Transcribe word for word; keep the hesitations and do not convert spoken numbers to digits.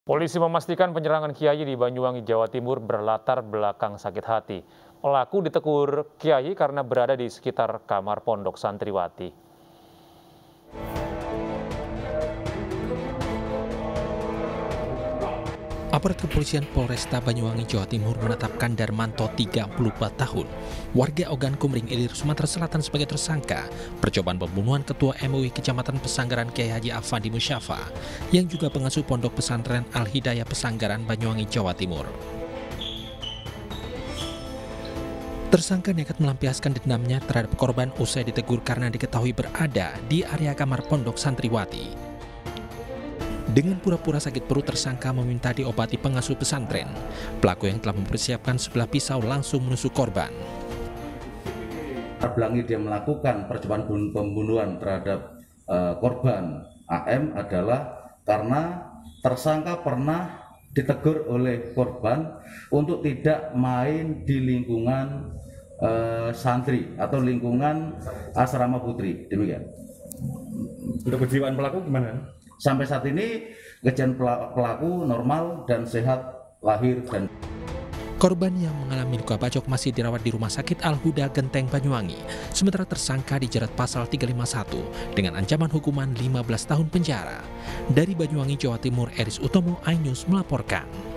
Polisi memastikan penyerangan Kiai di Banyuwangi, Jawa Timur berlatar belakang sakit hati. Pelaku ditegur Kiai karena berada di sekitar kamar pondok santriwati. Aparat kepolisian Polresta Banyuwangi, Jawa Timur menetapkan Darmanto, tiga puluh empat tahun, warga Ogan Kumring Ilir, Sumatera Selatan sebagai tersangka percobaan pembunuhan Ketua M U I Kecamatan Pesanggaran Kiai Haji Afandi Musyafa, yang juga pengasuh Pondok Pesantren Al-Hidayah Pesanggaran Banyuwangi, Jawa Timur. Tersangka nekat melampiaskan dendamnya terhadap korban usai ditegur karena diketahui berada di area kamar pondok santriwati. Dengan pura-pura sakit perut, tersangka meminta diobati pengasuh pesantren. Pelaku yang telah mempersiapkan sebelah pisau langsung menusuk korban. Terbelangi dia melakukan percobaan pembunuhan terhadap uh, korban A M adalah karena tersangka pernah ditegur oleh korban untuk tidak main di lingkungan uh, santri atau lingkungan asrama putri. Demikian. Untuk kejiwaan pelaku gimana? Sampai saat ini kejadian pelaku normal dan sehat lahir dan korban yang mengalami luka bacok masih dirawat di Rumah Sakit Al-Huda Genteng Banyuwangi. Sementara tersangka dijerat pasal tiga lima satu dengan ancaman hukuman lima belas tahun penjara. Dari Banyuwangi, Jawa Timur, Eris Utomo, iNews melaporkan.